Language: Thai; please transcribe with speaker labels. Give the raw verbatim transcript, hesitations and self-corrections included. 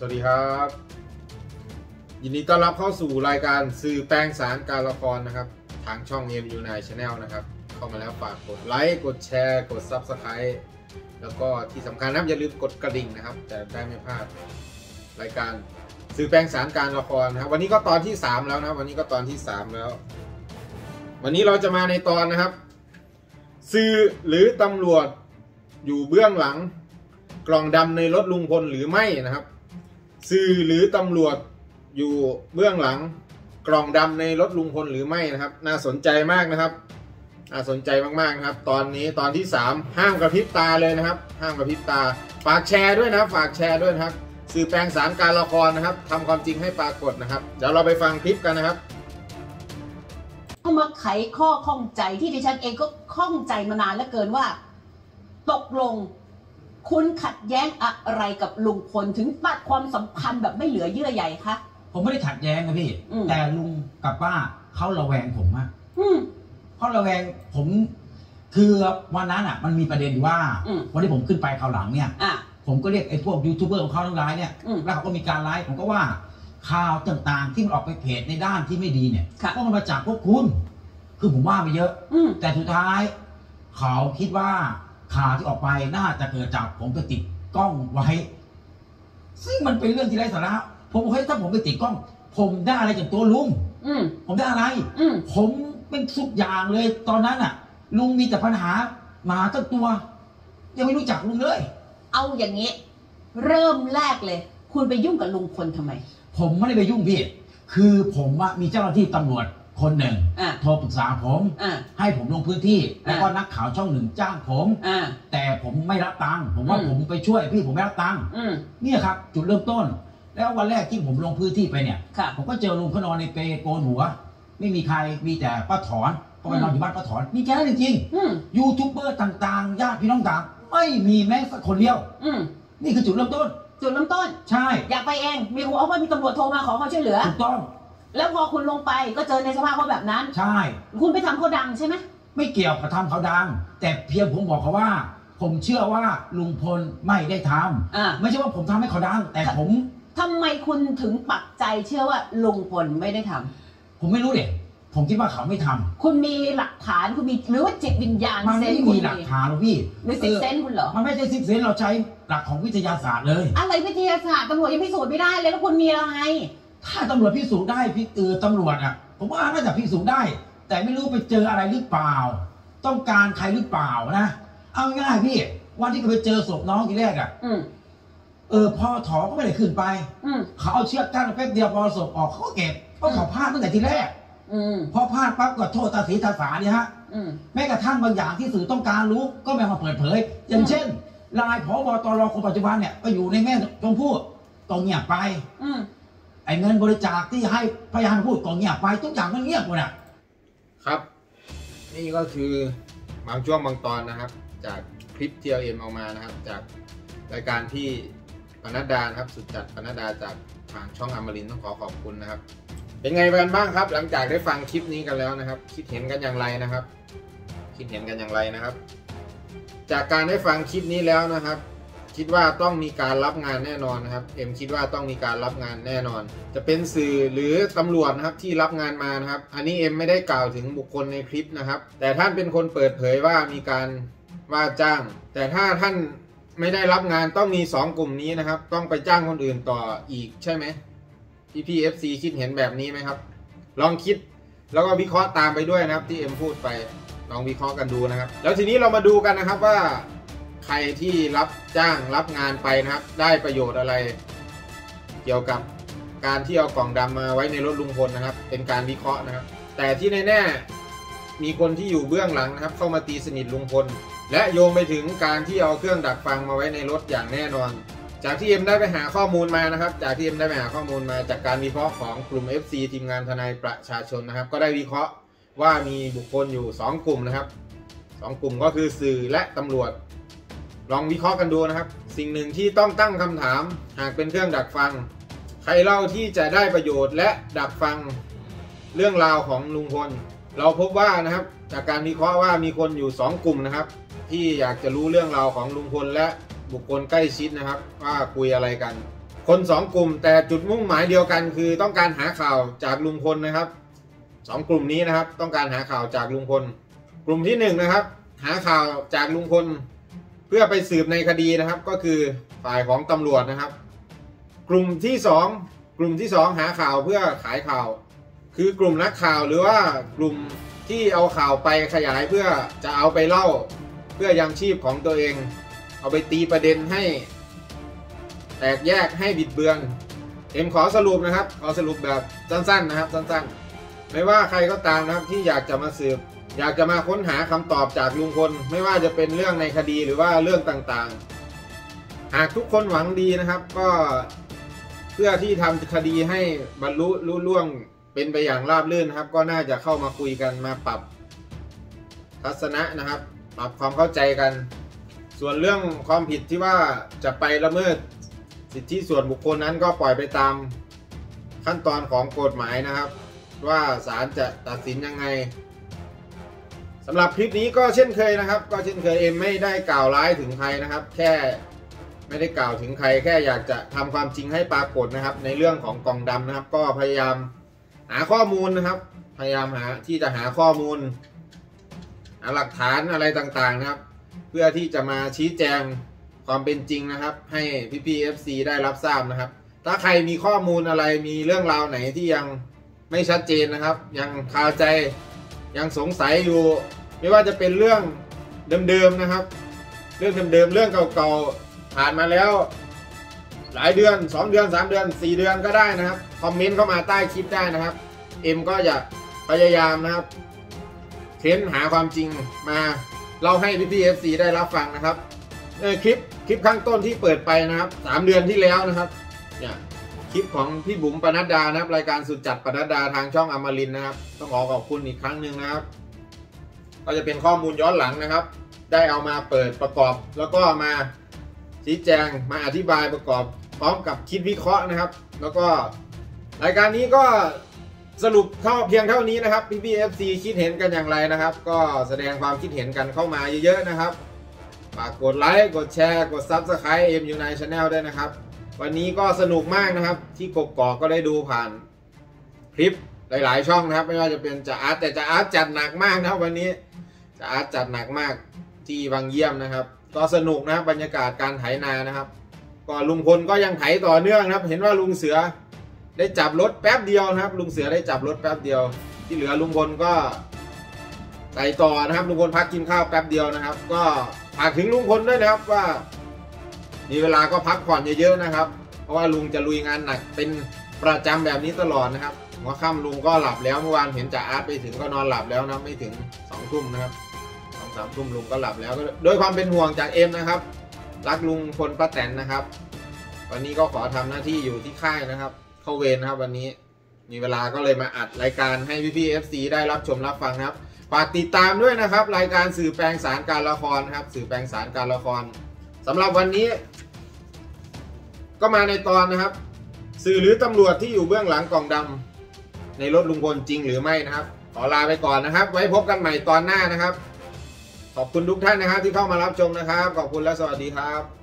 Speaker 1: วัสดีครับยินดีต้อนรับเข้าสู่รายการสื่อแปลงสารการละครนะครับทางช่อง เอ็ม ยู ไนน์ Channel นะครับเข้ามาแล้วฝากกดไลค์กดแชร์กด ซับสไครบ์ แล้วก็ที่สำคัญนะครับอย่าลืมกดกระดิ่งนะครับจะได้ไม่พลาดรายการสื่อแปลงสารการละครนะครับวันนี้ก็ตอนที่สามแล้วนะครับวันนี้ก็ตอนที่สามแล้ววันนี้เราจะมาในตอนนะครับสื่อหรือตำรวจอยู่เบื้องหลังกล่องดำในรถลุงพลหรือไม่นะครับสื่อหรือตำรวจอยู่เบื้องหลังกล่องดำในรถลุงพลหรือไม่นะครับน่าสนใจมากนะครับน่าสนใจมากๆนะครับตอนนี้ตอนที่สามห้ามกระพริบตาเลยนะครับห้ามกระพริบตาฝากแชร์ด้วยนะฝากแชร์ด้วยนะครับสื่อแปลงสารการละครนะครับทำความจริงให้ปรากฏนะครับเดี๋ยวเราไปฟังคลิปกันนะครับ
Speaker 2: เข้ามาไขข้อข้องใจที่ดิฉันเองก็ข้องใจมานานเหลือเกินว่าตกลงคุณขัดแย้งอะไรกับลุงพลถึงตัดความสัมพันธ์แบบไม่เหลือเยื่อใยคะ
Speaker 3: ผมไม่ได้ขัดแย้งนะพี่แต่ลุงกับป้าเขาระแวงผมมากเขาระแวงผมคือวันนั้นอ่ะมันมีประเด็นว่าวันที่ผมขึ้นไปคราวหลังเนี่ยผมก็เรียกไอ้พวกยูทูบเบอร์ของเขาทั้งหลายเนี่ยแล้วเขาก็มีการไลฟ์ผมก็ว่าข่าวต่างๆที่มันออกไปเพจในด้านที่ไม่ดีเนี่ยก็มันมาจากพวกคุณคือผมว่าไปเยอะแต่สุดท้ายเขาคิดว่าข่าวที่ออกไปน่าจะเกิดจากผมไปติดกล้องไว้ซึ่งมันเป็นเรื่องที่ไร้สาระผมบอกให้ถ้าผมไปติดกล้องผมได้อะไรจากตัวลุงผมได้อะไรผมเป็นทุกอย่างเลยตอนนั้นอ่ะลุงมีแต่ปัญหามาตั้งตัวยังไม่รู้จักลุงเลย
Speaker 2: เอาอย่างนี้เริ่มแรกเลยคุณไปยุ่งกับลุงพลทำไม
Speaker 3: ผมไม่ได้ไปยุ่งพี่คือผมว่ามีเจ้าหน้าที่ตำรวจคนหนึ่งโทรปรึกษาผมให้ผมลงพื้นที่แล้วก็นักข่าวช่องหนึ่งจ้างผมแต่ผมไม่รับตังค์ผมว่าผมไปช่วยพี่ผมไม่รับตังค์นี่ครับจุดเริ่มต้นแล้ววันแรกที่ผมลงพื้นที่ไปเนี่ยผมก็เจอลุงเขานอนในเปรย์โกนหัวไม่มีใครมีแต่ป้าถอนก็ไปนอนอยู่บ้านป้าถอนมีแค่นั้นจริงๆยูทูบเบอร์ต่างๆญาติพี่น้องต่างไม่มีแม้สักคนเดียวนี่คือจุดเริ่มต้น
Speaker 2: จุดเริ่มต้น
Speaker 3: ใช่
Speaker 2: อยากไปเองมีคนเอาว่ามีตำรวจโทรมาขอความช่วยเหลือ
Speaker 3: ถูกต้อง
Speaker 2: แล้วพอคุณลงไปก็เจอในสภาพเขาแบบนั้น
Speaker 3: ใช่
Speaker 2: คุณไปทำเขาดังใช่ไหม
Speaker 3: ไม่เกี่ยวกับทำเขาดังแต่เพียงผมบอกเขาว่าผมเชื่อว่าลุงพลไม่ได้ทำไม่ใช่ว่าผมทำให้เขาดังแต่ผม
Speaker 2: ทำไมคุณถึงปักใจเชื่อว่าลุงพลไม่ได้ทำ
Speaker 3: ผมไม่รู้เด็กผมคิดว่าเขาไม่ทำ
Speaker 2: คุณมีหลักฐานคุณมีหรือว่าจิตวิญญาณ
Speaker 3: มันไม่มีหลักฐานหรอกพี่
Speaker 2: หรือซิกเซนคุณเหรอ
Speaker 3: มันไม่ใช่ซิกเซนเราใช้หลักของวิทยาศาสตร์เลย
Speaker 2: อะไรวิทยาศาสตร์ตำรวจยังพิสูจน์ไม่ได้เลยแล้วคุณมีอะไร
Speaker 3: ถ้าตำรวจพิสูจน์ได้พี่เออตำรวจอ่ะผมว่าน่าจะพิสูจน์ได้แต่ไม่รู้ไปเจออะไรหรือเปล่าต้องการใครหรือเปล่านะเอาง่ายพี่วันที่ไปเจอศพน้องทีแรกอ่ะเออพอถอก็ไม่ได้ขึ้นไปเขาเอาเชือกกั้นแป๊บเดียวพอศพออกเขาก็เก็บเพราะเขาพลาดตั้งแต่ทีแรกพอพลาดปั๊บก็โทษตาสีตาสาเนี่ยฮะแม้กระทั่งบางอย่างที่สื่อต้องการรู้ก็ไม่มาเปิดเผยอย่างเช่นลายผบตรคนปัจจุบันเนี่ยก็อยู่ในแม่ชมพู่ตรงเงียบไปไอ้เงินบริจาคที่ให้พยานพูดก็เงียบไปทุกอย่างมันเงียบหมดอ่ะ
Speaker 1: ครับนี่ก็คือบางช่วงบางตอนนะครับจากคลิปที่เราเอ็มเอามานะครับจากรายการที่ปนัดดาครับสุดจัดปนัดดาจากทางช่องอมรินทร์ต้องขอขอบคุณนะครับเป็นไงกันบ้างครับหลังจากได้ฟังคลิปนี้กันแล้วนะครับคิดเห็นกันอย่างไรนะครับคิดเห็นกันอย่างไรนะครับจากการได้ฟังคลิปนี้แล้วนะครับคิดว่าต้องมีการรับงานแน่นอนนะครับเอ็มคิดว่าต้องมีการรับงานแน่นอนจะเป็นสื่อหรือตำรวจนะครับที่รับงานมานะครับอันนี้เอ็มไม่ได้กล่าวถึงบุคคลในคลิปนะครับแต่ท่านเป็นคนเปิดเผยว่ามีการว่าจ้างแต่ถ้าท่านไม่ได้รับงานต้องมีสองกลุ่มนี้นะครับต้องไปจ้างคนอื่นต่ออีกใช่ไหมพี่พี่ เอฟ ซี คิดเห็นแบบนี้ไหมครับลองคิดแล้วก็วิเคราะห์ตามไปด้วยนะครับที่เอ็มพูดไปลองวิเคราะห์กันดูนะครับแล้วทีนี้เรามาดูกันนะครับว่าใครที่รับจ้างรับงานไปนะครับได้ประโยชน์อะไรเกี่ยวกับการที่เอากล่องดำมาไว้ในรถลุงพลนะครับเป็นการวิเคราะห์นะครับแต่ที่แน่ๆมีคนที่อยู่เบื้องหลังนะครับเข้ามาตีสนิทลุงพลและโยงไปถึงการที่เอาเครื่องดักฟังมาไว้ในรถอย่างแน่นอนจากที่เอ็มได้ไปหาข้อมูลมานะครับจากที่เอ็มได้ไปหาข้อมูลมาจากการวิเคราะห์ของกลุ่ม เอฟ ซี ทีมงานทนายประชาชนนะครับก็ได้วิเคราะห์ว่ามีบุคคลอยู่สองกลุ่มนะครับสองกลุ่มก็คือสื่อและตำรวจลองวิเคราะห์กันดูนะครับสิ่งหนึ่งที่ต้องตั้งคำถามหากเป็นเครื่องดักฟังใครเล่าที่จะได้ประโยชน์และดักฟังเรื่องราวของลุงพลเราพบว่านะครับจากการวิเคราะห์ว่ามีคนอยู่สองกลุ่มนะครับที่อยากจะรู้เรื่องราวของลุงพลและบุคคลใกล้ชิดนะครับว่าคุยอะไรกันคนสองกลุ่มแต่จุดมุ่งหมายเดียวกันคือต้องการหาข่าวจากลุงพลนะครับสองกลุ่มนี้นะครับต้องการหาข่าวจากลุงพลกลุ่มที่หนึ่งนะครับหาข่าวจากลุงพลเพื่อไปสืบในคดีนะครับก็คือฝ่ายของตำรวจนะครับกลุ่มที่สองกลุ่มที่สองหาข่าวเพื่อขายข่าวคือกลุ่มนักข่าวหรือว่ากลุ่มที่เอาข่าวไปขยายเพื่อจะเอาไปเล่าเพื่อยังชีพของตัวเองเอาไปตีประเด็นให้แตกแยกให้บิดเบือนเอ็มขอสรุปนะครับขอสรุปแบบสั้นๆนะครับสั้นๆไม่ว่าใครก็ตามนะครับที่อยากจะมาสืบอยากจะมาค้นหาคำตอบจากลุงพลไม่ว่าจะเป็นเรื่องในคดีหรือว่าเรื่องต่างๆหากทุกคนหวังดีนะครับก็เพื่อที่ทำคดีให้บรรลุลุล่วงเป็นไปอย่างราบรื่นนะครับก็น่าจะเข้ามาคุยกันมาปรับทัศนะนะครับปรับความเข้าใจกันส่วนเรื่องความผิดที่ว่าจะไปละเมิดสิทธิส่วนบุคคลนั้นก็ปล่อยไปตามขั้นตอนของกฎหมายนะครับว่าศาลจะตัดสินยังไงสำหรับคลิปนี้ก็เช่นเคยนะครับก็เช่นเคยเอ็มไม่ได้กล่าวร้ายถึงใครนะครับแค่ไม่ได้กล่าวถึงใครแค่อยากจะทำความจริงให้ปรากฏนะครับในเรื่องของกล่องดำนะครับก็พยายามหาข้อมูลนะครับพยายามหาที่จะหาข้อมูลหาหลักฐานอะไรต่างๆนะครับเพื่อที่จะมาชี้แจงความเป็นจริงนะครับให้พี่ๆ เอฟ ซี ได้รับทราบนะครับถ้าใครมีข้อมูลอะไรมีเรื่องราวไหนที่ยังไม่ชัดเจนนะครับยังคาใจยังสงสัยอยู่ไม่ว่าจะเป็นเรื่องเดิมๆนะครับเรื่องเดิมๆเรื่องเก่าๆผ่านมาแล้วหลายเดือนสองเดือนสามเดือนสี่เดือนก็ได้นะครับคอมเมนต์เข้ามาใต้คลิปได้นะครับเอ็มก็จะพยายามนะครับเค้นหาความจริงมาเล่าให้พี่ๆ เอฟ ซี ได้รับฟังนะครับเออคลิปคลิปข้างต้นที่เปิดไปนะครับสามเดือนที่แล้วนะครับเนี่ยคลิปของพี่บุ๋มปนัดดานะครับรายการสุดจัดปนัดดาทางช่องอมรินทร์นะครับต้องขอขอบคุณอีกครั้งหนึ่งนะครับก็จะเป็นข้อมูลย้อนหลังนะครับได้เอามาเปิดประกอบแล้วก็มาชี้แจงมาอธิบายประกอบพร้อมกับคิดวิเคราะห์นะครับแล้วก็รายการนี้ก็สรุปเท่าเพียงเท่านี้นะครับพี่พี่ เอฟ ซี คิดเห็นกันอย่างไรนะครับก็แสดงความคิดเห็นกันเข้ามาเยอะๆนะครับฝากกดไลค์กดแชร์กด ซับสไครบ์ เอ็ม ยู ไนน์ Channel ด้วยนะครับวันนี้ก็สนุกมากนะครับที่กกอกก็ได้ดูผ่านคลิปหลายๆช่องนะครับไม่ว่าจะเป็นจ่าอาร์ตแต่จ่าอาร์ตจัดหนักมากนะครับวันนี้จ่าอาร์ตจัดหนักมากที่วังเยี่ยมนะครับก็สนุกนะครับบรรยากาศการไถนานะครับก็ลุงพลก็ยังไถต่อเนื่องนะครับเห็นว่าลุงเสือได้จับรถแป๊บเดียวนะครับลุงเสือได้จับรถแป๊บเดียวที่เหลือลุงพลก็ไต่ต่อนะครับลุงพลพักกินข้าวแป๊บเดียวนะครับก็ฝากถึงลุงพลด้วยนะครับว่ามีเวลาก็พักผ่อนเยอะๆนะครับเพราะว่าลุงจะลุยงานหนักเป็นประจำแบบนี้ตลอดนะครับหัวค่ำลุงก็หลับแล้วเมื่อวานเห็นจ่าอาร์ตไปถึงก็นอนหลับแล้วนะไม่ถึงสองทุ่มนะครับสองสามทุ่มลุงก็หลับแล้วโดยความเป็นห่วงจากเอ็มนะครับรักลุงพลป้าแตนนะครับวันนี้ก็ขอทำหน้าที่อยู่ที่ค่ายนะครับเข้าเวรนะครับวันนี้มีเวลาก็เลยมาอัดรายการให้พี่ๆ เอฟ ซี ได้รับชมรับฟังนะครับฝากติดตามด้วยนะครับรายการสื่อแปลงสารการละครนะครับสื่อแปลงสารการละครสำหรับวันนี้ก็มาในตอนนะครับสื่อหรือตำรวจที่อยู่เบื้องหลังกล่องดำในรถลุงพลจริงหรือไม่นะครับขอลาไปก่อนนะครับไว้พบกันใหม่ตอนหน้านะครับขอบคุณทุกท่านนะครับที่เข้ามารับชมนะครับขอบคุณและสวัสดีครับ